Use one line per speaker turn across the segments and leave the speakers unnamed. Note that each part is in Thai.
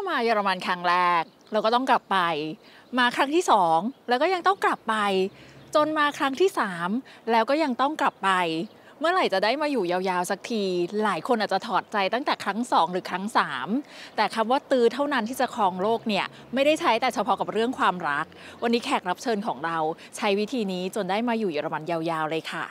มาเยอรมันครั้งแรกเราก็ต้องกลับไปมาครั้งที่2แล้วก็ยังต้องกลับไปจนมาครั้งที่3แล้วก็ยังต้องกลับไปเมื่อไหร่จะได้มาอยู่ยาวๆสักทีหลายคนอาจจะถอดใจตั้งแต่ครั้ง2หรือครั้ง3แต่คำว่าตื้อเท่านั้นที่จะครองโลกเนี่ยไม่ได้ใช้แต่เฉพาะกับเรื่องความรักวันนี้แขกรับเชิญของเราใช้วิธีนี้จนได้มาอยู่เยอรมันยาวๆเลยค่ะ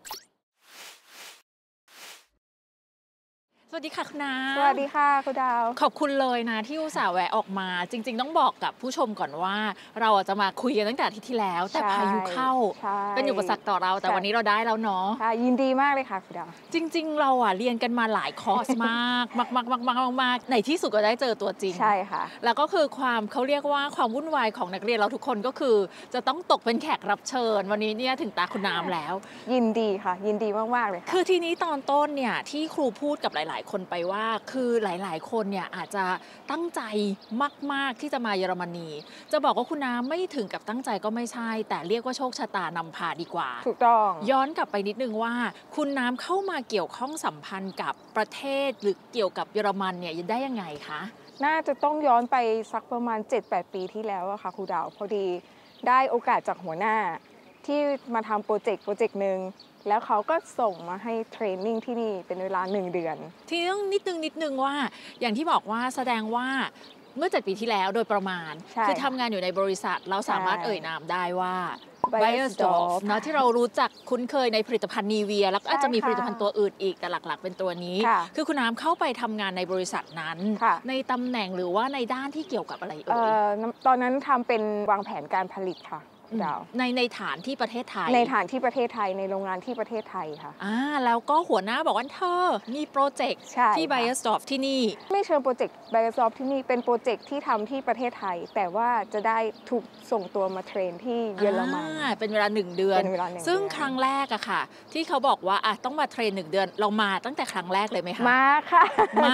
สวัสดีค่ะคุณน้ำ
สวัสดีค่ะคุณดาว
ขอบคุณเลยนะที่อุตส่าห์แวะออกมาจริงๆต้องบอกกับผู้ชมก่อนว่าเราจะมาคุยกันตั้งแต่อาทิตย์ที่แล้วแต่พายุเข้าเป็นอุปสรรคต่อเราแต่วันนี้เราได้แล้วเนาะ
ยินดีมากเลยค่ะคุณดาว
จริงๆเราเรียนกันมาหลายคอร์สมากมากในที่สุดก็ได้เจอตัวจริง
ใช่ค่ะ
แล้วก็คือความเขาเรียกว่าความวุ่นวายของนักเรียนเราทุกคนก็คือจะต้องตกเป็นแขกรับเชิญวันนี้เนี่ยถึงตาคุณน้ำแล้ว
ยินดีค่ะยินดีมากๆเลยค่ะ
คือทีนี้ตอนต้นเนี่ยที่ครูพูดกับหลายๆคนไปว่าคือหลายๆคนเนี่ยอาจจะตั้งใจมากๆที่จะมาเยอรมนีจะบอกว่าคุณน้ำไม่ถึงกับตั้งใจก็ไม่ใช่แต่เรียกว่าโชคชะตานำพาดีกว่า
ถูกต้อง
ย้อนกลับไปนิดนึงว่าคุณน้ำเข้ามาเกี่ยวข้องสัมพันธ์กับประเทศหรือเกี่ยวกับเยอรมันเนี่ยได้ยังไงคะ
น่าจะต้องย้อนไปสักประมาณ 7-8 ปีที่แล้วอะค่ะครูดาวพอดีได้โอกาสจากหัวหน้าที่มาทำโปรเจกต์หนึ่งแล้วเขาก็ส่งมาให้เทรนนิ่งที่นี่เป็นเวลา1 เดือน
ทีนี้ต้องนิดนึงว่าอย่างที่บอกว่าแสดงว่าเมื่อ7 ปีที่แล้วโดยประมาณคือทำงานอยู่ในบริษัทเราสามารถเอ่ยนามได้ว่า Beiersdorf เนาะที่เรารู้จักคุ้นเคยในผลิตภัณฑ์นีเวียแล้วก็อาจจะมีผลิตภัณฑ์ตัวอื่นอีกแต่หลักๆเป็นตัวนี้คือคุณน้ำเข้าไปทำงานในบริษัทนั้นในตำแหน่งหรือว่าในด้านที่เกี่ยวกับอะไร
ตอนนั้นทำเป็นวางแผนการผลิตค่ะ
ในฐานที่ประเทศไทย
ในฐานที่ประเทศไทยในโรงงานที่ประเทศไทยค่ะ
แล้วก็หัวหน้าบอกว่าเธอมีโปรเจกต์ที่ Beiersdorf ที่นี่
ไม่เชิงโปรเจกต์ Beiersdorf ที่นี่เป็นโปรเจกต์ที่ทำที่ประเทศไทยแต่ว่าจะได้ถูกส่งตัวมาเทรนที่เยอรมัน
เป็นเวลา1 เดือนซึ่งครั้งแรกอะค่ะที่เขาบอกว่าต้องมาเทรน1 เดือนเรามาตั้งแต่ครั้งแรกเลยไหมคะ
มาค่ะ
มา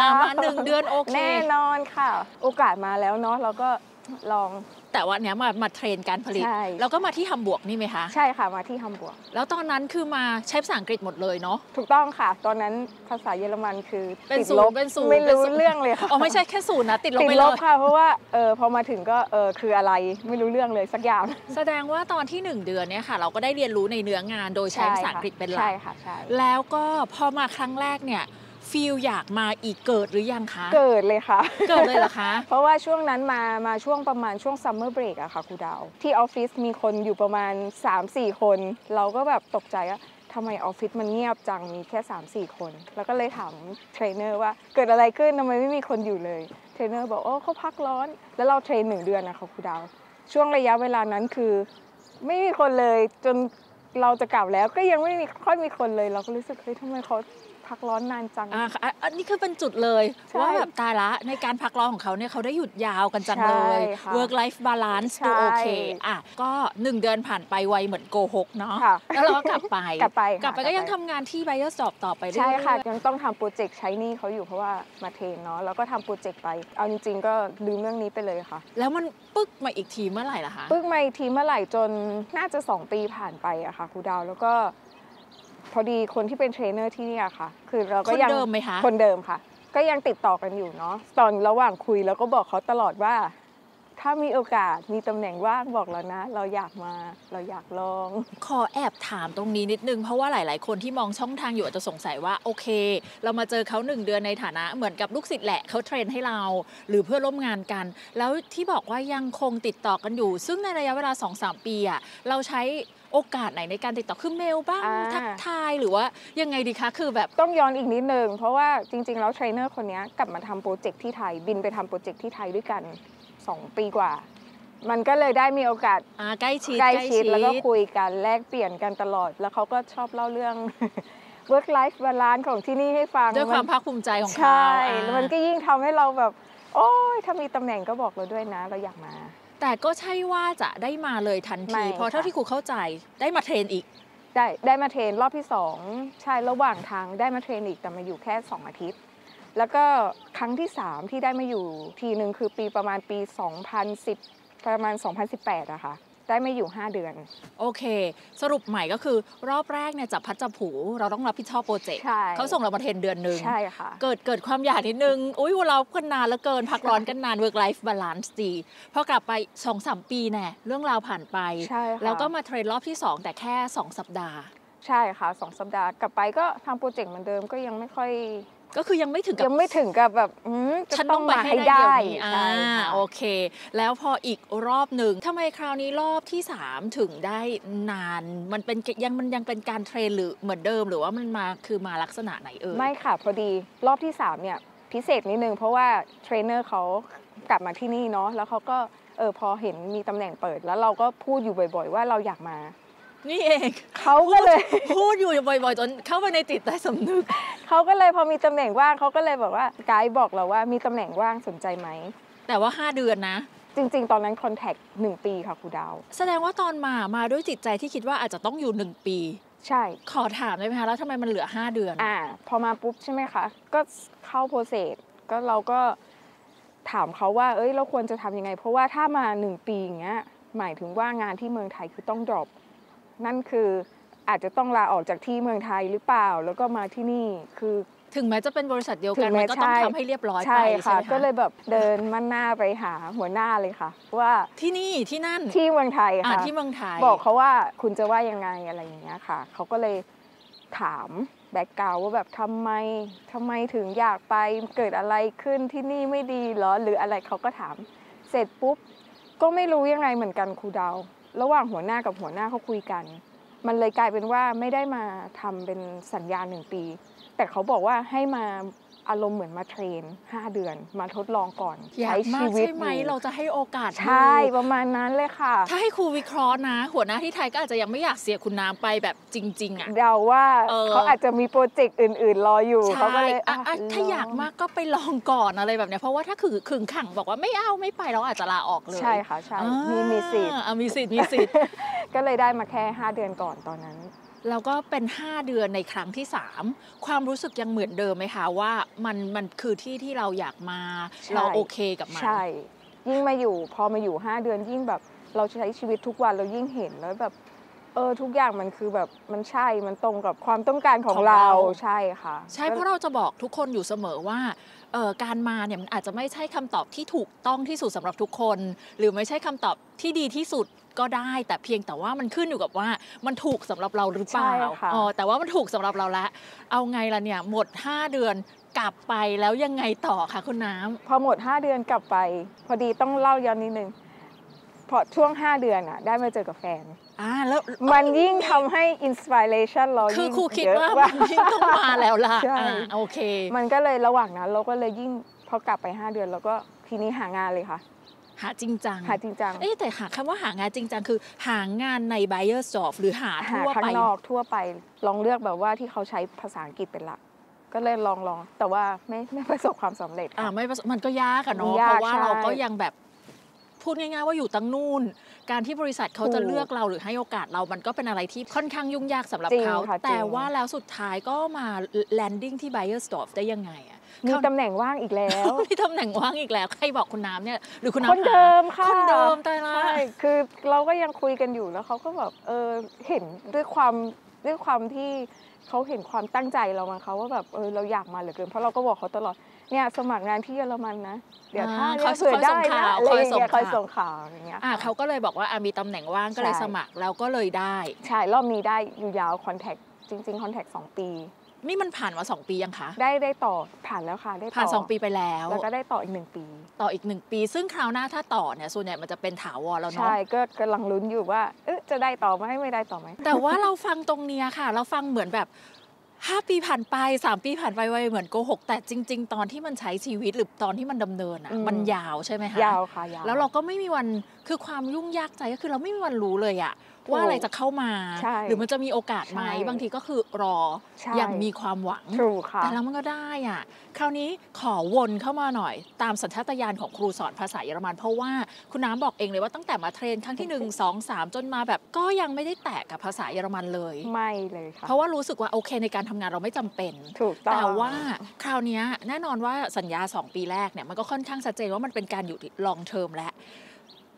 1 เดือนโอเค
แน่นอนค่ะโอกาสมาแล้วเนาะเราก็ลอง
แต่ว่าเนี้ยมาเทรนการผลิตแล้วก็มาที่ฮัมบวร์กนี่ไหมคะ
ใช่ค่ะมาที่ฮัมบวร์ก
แล้วตอนนั้นคือมาใช้ภาษาอังกฤษหมดเลยเนาะ
ถูกต้องค่ะตอนนั้นภาษาเยอรมันคือ
ติดลบ
ไม่รู้เรื่องเลยค่ะ
ไม่ใช่แค่0นะติดลบไป
เลยค่ะเพราะว่าพอมาถึงก็คืออะไรไม่รู้เรื่องเลยสักอย่าง
แสดงว่าตอนที่1 เดือนเนี่ยค่ะเราก็ได้เรียนรู้ในเนื้องานโดยใช้ภาษาอังกฤษเป็นหลัก
ใช่ค่ะใช่
แล้วก็พอมาครั้งแรกเนี่ยฟีลอยากมาอีกเกิดหรือยังคะ
เกิดเลยค่ะ
เกิดเลยเหรอคะ
เพราะว่าช่วงนั้นมาช่วงประมาณช่วงซัมเมอร์เบรกอะค่ะครูดาวที่ออฟฟิศมีคนอยู่ประมาณ 3-4 คนเราก็แบบตกใจว่าทำไมออฟฟิศมันเงียบจังมีแค่ 3-4 คนแล้วก็เลยถามเทรนเนอร์ว่าเกิดอะไรขึ้นทำไมไม่มีคนอยู่เลยเทรนเนอร์บอกเขาพักร้อนแล้วเราเทรน1 เดือนนะคะครูดาวช่วงระยะเวลานั้นคือไม่มีคนเลยจนเราจะกลับแล้วก็ยังไม่ค่อยมีคนเลยเราก็รู้สึกเฮ้ยทำไมเขาพักร้อนนานจัง
อันนี้คือเป็นจุดเลยว่าแบบตายละในการพักร้อนของเขาเนี่ยเขาได้หยุดยาวกันจังเลย work life balance ดูโอเคก็1 เดือนผ่านไปไวเหมือนโกหกเนาะแล้วเราก็กลับไปก็ยังทำงานที่ Beiersdorf ต่อไปเรื่อยๆ
ใช่ค่ะยังต้องทำโปรเจกต์ใช้หนี้เขาอยู่เพราะว่ามาเทรนเนาะแล้วก็ทำโปรเจกต์ไปเอาจริงๆก็ลืมเรื่องนี้ไปเลยค่ะ
แล้วมันปึ๊กมาอีกทีเมื่อไหร่ล่ะคะ
ปึ๊กมาอีกทีเมื่อไหร่จนน่าจะ2 ปีผ่านไปอะค่ะครูดาวแล้วก็พอดีคนที่เป็นเทรนเนอร์ที่นี่ค่ะคือเราก็ยัง
คนเดิมไหมคะ
คนเดิมค่ะก็ยังติดต่อกันอยู่เนาะตอนระหว่างคุยเราก็บอกเขาตลอดว่าถ้ามีโอกาสมีตำแหน่งว่างบอกเรานะเราอยากมาเราอยากลอง
ขอแอบถามตรงนี้นิดนึงเพราะว่าหลายๆคนที่มองช่องทางอยู่อาจจะสงสัยว่าโอเคเรามาเจอเขา1 เดือนในฐานะเหมือนกับลูกศิษย์แหละเขาเทรนให้เราหรือเพื่อร่วมงานกันแล้วที่บอกว่ายังคงติดต่อกันอยู่ซึ่งในระยะเวลา 2-3 ปีเราใช้โอกาสไหนในการติดต่อคือเมลบ้างทักทายหรือว่ายังไงดีคะคือแบบ
ต้องย้อนอีกนิดนึงเพราะว่าจริงๆแล้วเทรนเนอร์คนนี้กลับมาทำโปรเจกต์ที่ไทยบินไปทำโปรเจกต์ที่ไทยด้วยกัน2 ปีกว่ามันก็เลยได้มีโอกาส
ใกล้ชิด
แล้วก็คุยกันแลกเปลี่ยนกันตลอดแล้วเขาก็ชอบเล่าเรื่อง work life balance ของที่นี่ให้ฟัง
ด้วยความภาคภูมิใจของเขา
ใช่แล้วมันก็ยิ่งทำให้เราแบบโอ้ยถ้ามีตำแหน่งก็บอกเราด้วยนะเราอยากมา
แต่ก็ใช่ว่าจะได้มาเลยทันทีเพราะเท่าที่ครูเข้าใจได้มาเทรนอีก
ได้มาเทรนรอบที่2ใช่ระหว่างทางได้มาเทรนอีกแต่มาอยู่แค่2 อาทิตย์แล้วก็ครั้งที่3ที่ได้มาอยู่ทีนึงคือประมาณปี2010ประมาณ2018อะค่ะได้มาอยู่5 เดือน
โอเคสรุปใหม่ก็คือรอบแรกเนี่ยจับพัดจับผูเราต้องรับผิดชอบโปรเจกต์เขาส่งเรามาเทรนเดือนนึง
ใช่ค่ะ
เกิดความอยากนิดนึงอุ้ยเรากันนานแล้วเกินพักร้อนกันนาน work life balance ดีพอกลับไป 2-3 ปีแน่เรื่องราวผ่านไปแล้วก็มาเทรนรอบที่2แต่แค่2 สัปดาห์
ใช่ค่ะ2 สัปดาห์กลับไปก็ทำโปรเจกต์เหมือนเดิมก็ยังไม่ค่อย
ก็คือยังไม่ถึง
กับแบบ
ฉันต้องมาให้ได้
ใช่
โอเคแล้วพออีกรอบหนึ่งทำไมคราวนี้รอบที่3ถึงได้นานมันยังเป็นการเทรนหรือเหมือนเดิมหรือว่ามันมาลักษณะไหน
ไม่ค่ะพอดีรอบที่3เนี่ยพิเศษนิดนึงเพราะว่าเทรนเนอร์เขากลับมาที่นี่เนาะแล้วเขาก็พอเห็นมีตำแหน่งเปิดแล้วเราก็พูดอยู่บ่อยๆว่าเราอยากมา
นี่เอง
เขาก็เลย
พูดอยู่บ่อยๆจนเข้าไปในจิตใต้สำนึก
เขาก็เลยพอมีตำแหน่งว่างเขาก็เลยบอกว่าไกด์บอกเราว่ามีตำแหน่งว่างสนใจไหม
แต่ว่า5 เดือนนะ
จริงๆตอนนั้นคอนแทค1 ปีค่ะครูดาว
แสดงว่าตอนมาด้วยจิตใจที่คิดว่าอาจจะต้องอยู่1 ปี
ใช่
ขอถามได้ไหมคะแล้วทำไมมันเหลือ5 เดือน
พอมาปุ๊บใช่ไหมคะก็เข้าโปรเซสก็เราก็ถามเขาว่าเราควรจะทำยังไงเพราะว่าถ้ามา1 ปีอย่างเงี้ยหมายถึงว่างานที่เมืองไทยคือต้อง dropนั่นคืออาจจะต้องลาออกจากที่เมืองไทยหรือเปล่าแล้วก็มาที่นี่คือ
ถึงแม้จะเป็นบริษัทเดียวกันมันก็ต้องทำให้เรียบร้อยไป
ใช่ค่ะก็เลยแบบเดินมั่นหน้าไปหาหัวหน้าเลยค่ะว่า
ที่นี่ที่นั่น
ที่เมืองไทยค่ะ
ที่เมืองไทย
บอกเขาว่าคุณจะว่ายังไงอะไรอย่างเงี้ยค่ะเขาก็เลยถามแบ็คกราวด์ว่าแบบทำไมถึงอยากไปเกิดอะไรขึ้นที่นี่ไม่ดีเหรอหรืออะไรเขาก็ถามเสร็จปุ๊บก็ไม่รู้ยังไงเหมือนกันครูดาวระหว่างหัวหน้ากับหัวหน้าเขาคุยกันมันเลยกลายเป็นว่าไม่ได้มาทำเป็นสัญญา1 ปีแต่เขาบอกว่าให้มาอารมณ์เหมือนมาเทรน5 เดือนมาทดลองก่อน
ใช้ชีวิตใช่ไหมเราจะให้โอกาส
ใช่ประมาณนั้นเลยค่ะ
ถ้าให้ครูวิเคราะห์นะหัวหน้าที่ไทยก็อาจจะยังไม่อยากเสียคุณน้ำไปแบบจริงๆ
เดาว่าเขาอาจจะมีโปรเจกต์อื่นๆรออยู่เขาก็เลย
ถ้าอยากมากก็ไปลองก่อนอะไรแบบนี้เพราะว่าถ้าขึงขังบอกว่าไม่เอาไม่ไปเราอาจจะลาออกเลย
ใช่ค่ะใช่มีสิทธิ์
มีสิทธิ์
ก็เลยได้มาแค่5 เดือนก่อนตอนนั้น
แล้วก็เป็น5 เดือนในครั้งที่3ความรู้สึกยังเหมือนเดิมไหมคะว่ามันคือที่เราอยากมาเราโอเคกับมัน
ใช่ยิ่งพอมาอยู่5 เดือนยิ่งแบบเราใช้ชีวิตทุกวันเรายิ่งเห็นแล้วแบบทุกอย่างมันคือแบบมันตรงกับความต้องการของเราใช่ค่ะ
ใช่เพราะเราจะบอกทุกคนอยู่เสมอว่าการมาเนี่ยมันอาจจะไม่ใช่คำตอบที่ถูกต้องที่สุดสำหรับทุกคนหรือไม่ใช่คำตอบที่ดีที่สุดก็ได้แต่เพียงแต่ว่ามันขึ้นอยู่กับว่ามันถูกสำหรับเราหรือเปล่าแต่ว่ามันถูกสำหรับเราแล้วเอาไงล่ะเนี่ยหมด5 เดือนกลับไปแล้วยังไงต่อคะคุณน้ำ
พอหมด5 เดือนกลับไปพอดีต้องเล่าย้อนนิดนึงพอช่วง5 เดือนได้มาเจอกับแฟน
แล้ว
มันยิ่งทำให้อินสปิเรชันเรา
คือครูคิดว่ามันยิ่งต้องมาแล้วล่ะโอเค
มันก็เลยระหว่างนั้นเราก็เลยยิ่งพอกลับไป5 เดือนเราก็ทีนี้หางานเลยค่ะ
หาจริงจัง
แต่
หาคำว่าหางานจริงจังคือหางานใน Buyer's Job หรือหาทั่วไป
ข้างนอกทั่วไปลองเลือกแบบว่าที่เขาใช้ภาษาอังกฤษเป็นหลักก็เลยลองแต่ว่าไม่ประสบความสำเร็จ
มันก็ยากอะเนาะเพราะว่าเราก็ยังแบบพูดง่ายๆว่าอยู่ตั้งนู่นการที่บริษัทเขาจะเลือกเราหรือให้โอกาสเรามันก็เป็นอะไรที่ค่อนข้างยุ่งยากสำหรับเขาแต่ว่าแล้วสุดท้ายก็มา landing ที่ Buyer's Job ได้ยังไงอะ
มีตำแหน่งว่างอีกแล้ว
มีตำแหน่งว่างอีกแล้วใครบอกคุณน้ำเนี่ยหรือคุณน้ำ
คนเดิมค่ะ
คนเดิมตายละ
ใช่คือเราก็ยังคุยกันอยู่แล้วเขาก็แบบเห็นด้วยความที่เขาเห็นความตั้งใจเรามาเขาว่าแบบเราอยากมาเหลือเกินเพราะเราก็บอกเขาตลอดเนี่ยสมัครงานที่เยอรมันนะเดี๋ยวถ้า
เขาเผื่อได้นะ
คอยส่งข่าวอย่างเงี้ย
เขาก็เลยบอกว่ามีตำแหน่งว่างก็เลยสมัครแล้วก็เลยได้
ใช่รอบนี้ได้อยู่ยาวคอนแทคจริงๆคอนแทค2 ปี
นี่มันผ่านมา2 ปียังคะ
ได้ต่อผ่านแล้วค่ะได้
ผ่าน2 ปีไปแล้ว
ก็ได้ต่ออีก1 ปี
ต่ออีก1 ปีซึ่งคราวหน้าถ้าต่อเนี่ยส่วนใหญ่มันจะเป็นถาวรแล้วเนาะ
ใช่ก็กำลังลุ้นอยู่ว่าจะได้ต่อไหมไม่ได้ต่อไหม
แต่ว่าเราฟังตรงเนี้ยค่ะเราฟังเหมือนแบบ5 ปีผ่านไป3 ปีผ่านไปไวเหมือนโกหกแต่จริงๆตอนที่มันใช้ชีวิตหรือตอนที่มันดำเนินมันยาวใช่ไหมคะ
ยาวค่ะยาว
แล้วเราก็ไม่มีวันคือความยุ่งยากใจก็คือเราไม่มีวันรู้เลยอะว่าอะไรจะเข้ามาหรือมันจะมีโอกาสไหมบางทีก็คือรออย่างมีความหวังแต่แล้วมันก็ได้อ่ะคราวนี้ขอวนเข้ามาหน่อยตามสัญชาตญาณของครูสอนภาษาเยอรมันเพราะว่าคุณน้ำบอกเองเลยว่าตั้งแต่มาเทรนครั้งที่1 2 3จนมาแบบก็ยังไม่ได้แตะกับภาษาเยอรมันเลย
ไม่เลยค่ะ
เพราะว่ารู้สึกว่าโอเคในการทำงานเราไม่จำเป็นแต่ว่าคราวนี้แน่นอนว่าสัญญา2 ปีแรกเนี่ยมันก็ค่อนข้างชัดเจนว่ามันเป็นการอยู่ long term และ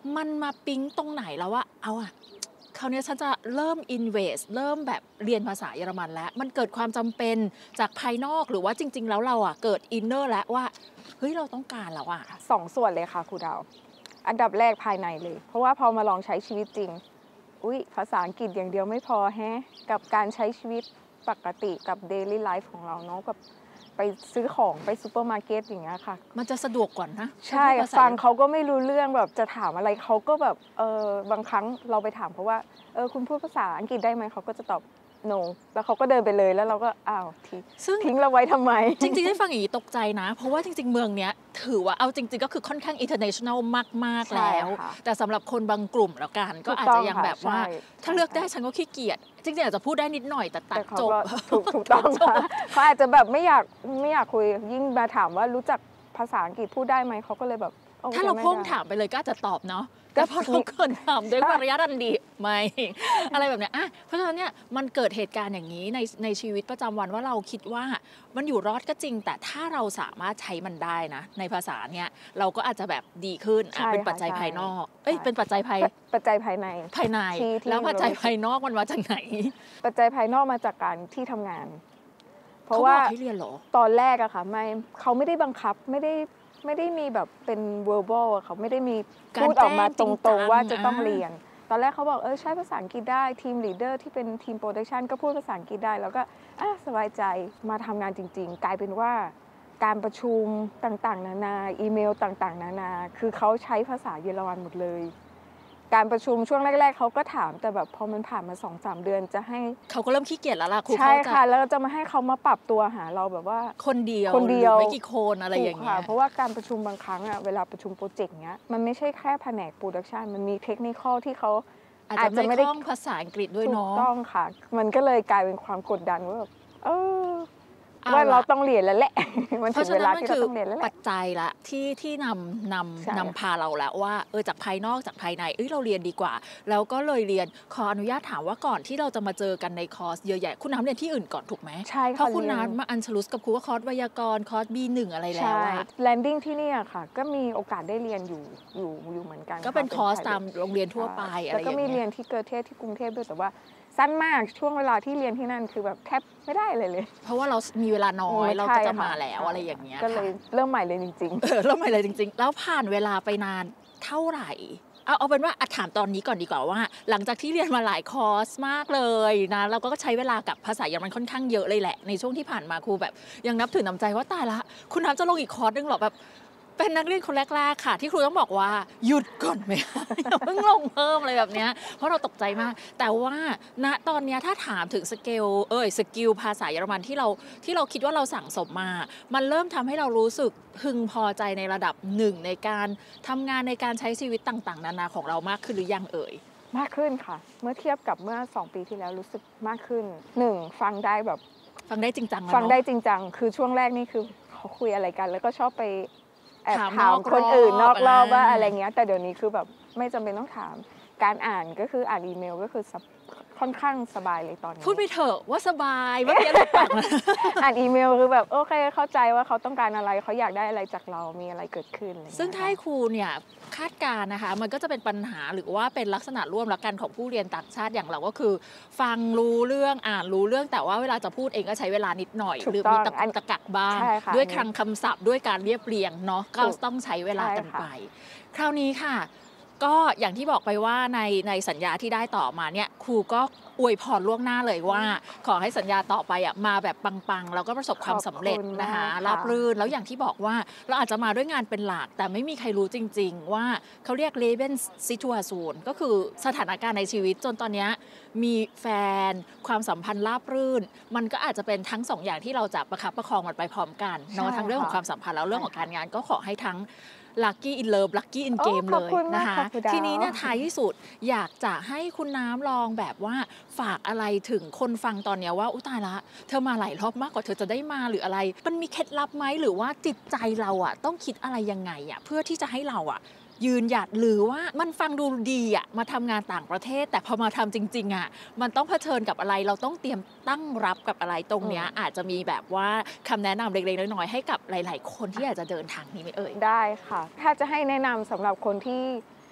มันมาปิ๊งตรงไหนแล้วว่าเอาอะคราวนี้ฉันจะเริ่ม invest เริ่มแบบเรียนภาษาเยอรมันแล้วมันเกิดความจำเป็นจากภายนอกหรือว่าจริงๆแล้วเราอะเกิดอินเนอร์แล้วว่าเฮ้ยเราต้องการแล้วอะ
2 ส่วนเลยค่ะครูดาวอันดับแรกภายในเลยเพราะว่าพอมาลองใช้ชีวิตจริงภาษาอังกฤษอย่างเดียวไม่พอแฮะกับการใช้ชีวิตปกติกับ daily life ของเราเนาะกับไปซื้อของไปซูเปอร์มาร์เก็ตอย่างเงี้ยค่ะ
มันจะสะดวกกว่านะ
ใช่ฟังเขาก็ไม่รู้เรื่องแบบจะถามอะไรเขาก็แบบบางครั้งเราไปถามเขาว่าคุณพูดภาษาอังกฤษได้ไหมเขาก็จะตอบ no แล้วเขาก็เดินไปเลยแล้วเราก็อ้าวทิ้งเราไว้ทำไม
จริงๆได้ฟังอย่างนี้ตกใจนะเพราะว่าจริงๆเมืองเนี้ยถือว่าเอาจริงๆก็คือค่อนข้าง international มากๆแล้วแต่สำหรับคนบางกลุ่มแล้วกันก็อาจจะยังแบบว่าถ้าเลือกได้ฉันก็ขี้เกียจจริงๆอาจจะพูดได้นิดหน่อยแต่ตัดจบ
ถูกต้องค่ะเขาอาจจะแบบไม่อยากคุยยิ่งมาถามว่ารู้จักภาษาอังกฤษพูดได้ไหมเขาก็เลยแบบ
ถ้าเราพุ่งถามไปเลยก็อาจจะตอบเนาะแต่พอเราเกินถามด้วยมารยาทอันดีไม่อะไรแบบเนี้ยเพราะฉะนั้นเนี่ยมันเกิดเหตุการณ์อย่างนี้ในชีวิตประจำวันว่าเราคิดว่ามันอยู่รอดก็จริงแต่ถ้าเราสามารถใช้มันได้นะในภาษาเนี่ยเราก็อาจจะแบบดีขึ้นเป็นปัจจัยภายนอกเป็นปัจจัยภาย
ใน
แล้วปัจจัยภายนอกมันมาจากไหน
ปัจจัยภายนอกมาจากการที่ทำงานเพราะว่าตอนแรกอะค่ะเขาไม่ได้บังคับไม่ได้มีแบบเป็น verbal อะเขาไม่ได้มีพูดออกมาตรงๆว่าจะต้องเรียนตอนแรกเขาบอกใช้ภาษาอังกฤษได้ทีมลีดเดอร์ที่เป็นทีมโปรดักชันก็พูดภาษาอังกฤษได้แล้วก็สบายใจมาทำงานจริงๆกลายเป็นว่าการประชุมต่างๆนานาอีเมลต่างๆนานาคือเขาใช้ภาษาเยอรมันหมดเลยการประชุมช่วงแรกๆเขาก็ถามแต่แบบพอมันผ่านมา 2-3 เดือนจะให้
เขาก็เริ่มขี้เกียจแล้วล่ะครู
ใช่ค่ะแล้วจะมาให้เขามาปรับตัวหาเราแบบว่า
คนเดียวไม่กี่คนอะไรอย่างเงี้ย
เพราะว่าการประชุมบางครั้งอะเวลาประชุมโปรเจกต์เงี้ยมันไม่ใช่แค่แผนกโปรดักชันมันมีเทคนิคอลที่เขา
อาจจะไม่ได้คล่องภาษาอังกฤษด้วยเนาะ
ถูกต้องค่ะมันก็เลยกลายเป็นความกดดันว่าแบบว่าเราต้องเรียนแล้วแหละมันถึงเวลาที่เราต้องเรียนแล้วแหละ
ปัจจัยละที่นำพาเราแล้วว่าจากภายนอกจากภายในเราเรียนดีกว่าแล้วก็เลยเรียนขออนุญาตถามว่าก่อนที่เราจะมาเจอกันในคอร์สเยอะแยะคุณน้ำเรียนที่อื่นก่อนถูกไหม
ใช่
เพราะคุณน้ำมาอัญชลุสกับครูว่าคอร์สไวยากรณ์คอร์ส B1 อะไรแล้ว
แลนดิ้งที่นี่ค่ะก็มีโอกาสได้เรียนอยู่เหมือนกัน
ก็เป็นคอร์สตามโรงเรียนทั่วไปอะไรอย่างเงี้ย
แล้วก็มีเรียนที่เกิดเทศที่กรุงเทพด้วยแต่ว่าสั้นมากช่วงเวลาที่เรียนที่นั่นคือแบบแทบไม่ได้เลย
เพราะว่าเรามีเวลาน้อยเราก็จะมาแล้วอะไรอย่างเงี้ย
ก็เลยเริ่มใหม่เลยจริง
ๆเริ่มใหม่เลยจริงๆแล้วผ่านเวลาไปนานเท่าไหร่เอาเป็นว่าถามตอนนี้ก่อนดีกว่าว่าหลังจากที่เรียนมาหลายคอร์สมากเลยนะเราก็ใช้เวลากับภาษาเยอรมันค่อนข้างเยอะเลยแหละในช่วงที่ผ่านมาครูแบบยังนับถือน้ำใจว่าตายละคุณน้ำจะลงอีกคอร์สนึงหรอแบบเป็นนักเรียนคนแรกๆค่ะที่ครูต้องบอกว่าหยุดก่อนไหมอย่าเพิ่งลงเพิ่มอะไรแบบนี้เพราะเราตกใจมากแต่ว่าณตอนนี้ถ้าถามถึงสกิลภาษาเยอรมันที่เราคิดว่าเราสั่งสมมามันเริ่มทำให้เรารู้สึกพึงพอใจในระดับหนึ่งในการทำงานในการใช้ชีวิตต่างๆนานาของเรามากขึ้นหรือยัง
มากขึ้นค่ะเมื่อเทียบกับเมื่อ2 ปีที่แล้วรู้สึกมากขึ้น1ฟังได้
จริงจัง
ฟังได้จริงจังคือช่วงแรกนี่คือเขาคุยอะไรกันแล้วก็ชอบไปแอบถามคนอื่นนอกรอบว่าอะไรเงี้ยแต่เดี๋ยวนี้คือแบบไม่จำเป็นต้องถามการอ่านก็คืออ่านอีเมลก็คือค่อนข้างสบายเลยตอนนี้
พูดไปเถอะว่าสบายเมื่อกี้เราบอก
อ่านอีเมลคือแบบโอเคเข้าใจว่าเขาต้องการอะไรเขาอยากได้อะไรจากเรามีอะไรเกิดขึ้น
ซึ่งถ้าให้ครูเนี่ยคาดการณ์นะคะมันก็จะเป็นปัญหาหรือว่าเป็นลักษณะร่วมละกันของผู้เรียนต่างชาติอย่างเราก็คือฟังรู้เรื่องอ่านรู้เรื่องแต่ว่าเวลาจะพูดเองก็ใช้เวลานิดหน่อยหรือมีตะกักบ้างด้วยคลังคำศัพท์ด้วยการเรียบเรียงเนาะก็ต้องใช้เวลากันไปคราวนี้ค่ะก็อย่างที่บอกไปว่าในสัญญาที่ได้ต่อมาเนี่ยครูก็อวยพรล่วงหน้าเลยว่าขอให้สัญญาต่อไปมาแบบปังๆแล้วก็ประสบความสำเร็จนะคะราบรื่นแล้วอย่างที่บอกว่าเราอาจจะมาด้วยงานเป็นหลักแต่ไม่มีใครรู้จริงๆว่าเขาเรียก Leben Situation ก็คือสถานการณ์ในชีวิตจนตอนนี้มีแฟนความสัมพันธ์ราบรื่นมันก็อาจจะเป็นทั้ง2 อย่างที่เราจะประคับประคองมันไปพร้อมกันเนาะทั้งเรื่องของความสัมพันธ์แล้วเรื่องของการงานก็ขอให้ทั้งLucky in Love Lucky in Game เลยนะคะทีนี้เนี่ยท้ายที่สุดอยากจะให้คุณน้ำลองแบบว่าฝากอะไรถึงคนฟังตอนนี้ว่าอุยตายละเธอมาหลายรอบมากกว่าเธอจะได้มาหรืออะไรมันมีเคล็ดลับไหมหรือว่าจิตใจเราต้องคิดอะไรยังไงเพื่อที่จะให้เรายืนหยัดหรือว่ามันฟังดูดีมาทำงานต่างประเทศแต่พอมาทำจริงๆมันต้องเผชิญกับอะไรเราต้องเตรียมตั้งรับกับอะไรตรงเนี้ยอาจจะมีแบบว่าคำแนะนำเล็กๆน้อยๆให้กับหลายๆคนที่อยากจะเดินทางนี้ไหม
ได้ค่ะถ้าจะให้แนะนำสำหรับคนที่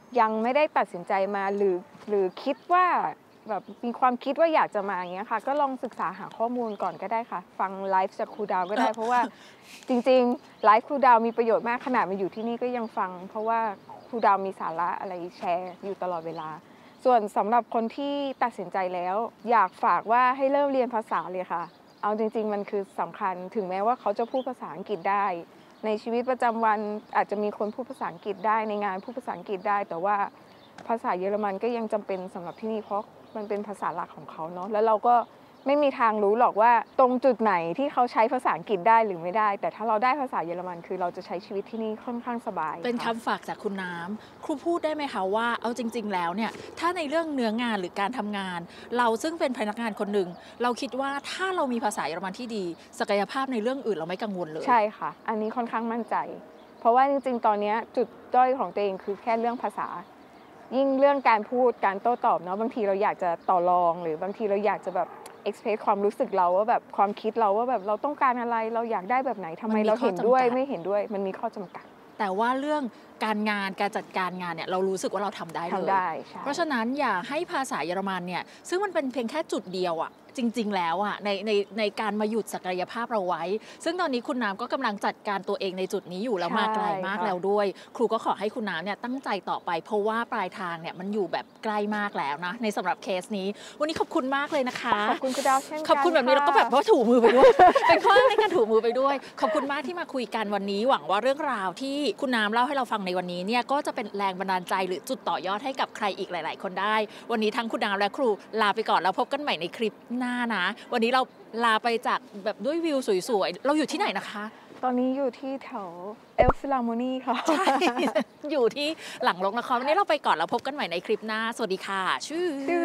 ยังไม่ได้ตัดสินใจมาหรือคิดว่าแบบมีความคิดว่าอยากจะมาอย่างเงี้ยค่ะก็ลองศึกษาหาข้อมูลก่อนก็ได้ค่ะฟังไลฟ์จากครูดาวก็ได้ เพราะว่าจริงๆไลฟ์ครูดาวมีประโยชน์มากขนาดมาอยู่ที่นี่ก็ยังฟัง เพราะว่าครูดาวมีสาระอะไรแชร์อยู่ตลอดเวลาส่วนสำหรับคนที่ตัดสินใจแล้วอยากฝากว่าให้เริ่มเรียนภาษาเลยค่ะเอาจริงๆมันคือสำคัญถึงแม้ว่าเขาจะพูดภาษาอังกฤษได้ในชีวิตประจำวันอาจจะมีคนพูดภาษาอังกฤษได้ในงานพูดภาษาอังกฤษได้แต่ว่าภาษาเยอรมันก็ยังจำเป็นสำหรับที่นี่เพราะมันเป็นภาษาหลักของเขาเนาะแล้วเราก็ไม่มีทางรู้หรอกว่าตรงจุดไหนที่เขาใช้ภาษาอังกฤษได้หรือไม่ได้แต่ถ้าเราได้ภาษาเยอรมันคือเราจะใช้ชีวิตที่นี่ค่อนข้างสบาย
เป็นคำฝากจากคุณน้ำครูพูดได้ไหมคะว่าเอาจริงๆแล้วเนี่ยถ้าในเรื่องเนื้องานหรือการทำงานเราซึ่งเป็นพนักงานคนหนึ่งเราคิดว่าถ้าเรามีภาษาเยอรมันที่ดีศักยภาพในเรื่องอื่นเราไม่กังวลเลย
ใช่ค่ะอันนี้ค่อนข้างมั่นใจเพราะว่าจริงๆตอนนี้จุดด้อยของตัวเองคือแค่เรื่องภาษายิ่งเรื่องการพูดการโต้ตอบเนาะบางทีเราอยากจะต่อรองหรือบางทีเราอยากจะแบบเอ็กซ์เพรสความรู้สึกเราว่าแบบความคิดเราว่าแบบเราต้องการอะไรเราอยากได้แบบไหนทำไมเราเห็นด้วยไม่เห็นด้วยมันมีข้อจำกัด
แต่ว่าเรื่องการงานการจัดการงานเนี่ยเรารู้สึกว่าเราทำได้เลยเพราะฉะนั้นอย่าให้ภาษาเยอรมันเนี่ยซึ่งมันเป็นเพียงแค่จุดเดียวอะจริงๆแล้วอ่ะในการมาหยุดศักยภาพเราไว้ซึ่งตอนนี้คุณน้ำก็กำลังจัดการตัวเองในจุดนี้อยู่แล้วมาไกลมากแล้วด้วยครูก็ขอให้คุณน้ำเนี่ยตั้งใจต่อไปเพราะว่าปลายทางเนี่ยมันอยู่แบบใกล้มากแล้วนะในสำหรับเคสนี้วันนี้ขอบคุณมากเลยนะคะ
ขอบคุณคุณดาวเช่นกัน
ขอบคุณแบบนี้เราก็แบบว่าถูมือไปด้วย เป็นข้อในการถูมือไปด้วยขอบคุณมากที่มาคุยกันวันนี้หวังว่าเรื่องราวที่คุณน้ำเล่าให้เราฟังในวันนี้เนี่ยก็จะเป็นแรงบันดาลใจหรือจุดต่อยอดให้กับใครอีกหลายๆคนได้วันนี้ทั้งคุณน้ำและครูลาไปก่อนแล้วพบกันใหม่ในคลิปหน้านะวันนี้เราลาไปจากแบบด้วยวิวสวยๆเราอยู่ที่ไหนนะคะ
ตอนนี้อยู่ที่แถวเอลฟิลาร์โมนีค่ะ
ใช่อยู่ที่หลังโรงละครวันนี้เราไปก่อนแล้วพบกันใหม่ในคลิปหน้าสวัสดีค่ะชื่อ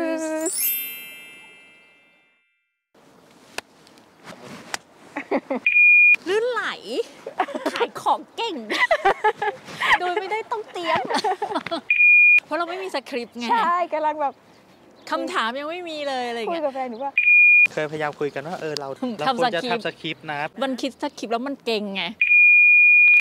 ลื่นไหลขายของเก่งโดยไม่ได้ต้องเตรียมเพราะเราไม่มีสคริปต์ไง
ใช่กำลังแบบ
คำถามยังไม่มีเลยอะไรเงี้ย
คุยกับแฟนหนูว่า
เคยพยายามคุยกันว่าเราควรจะทำสคริปต์นะ
มันคิดสคริปต์แล้วมันเก่งไง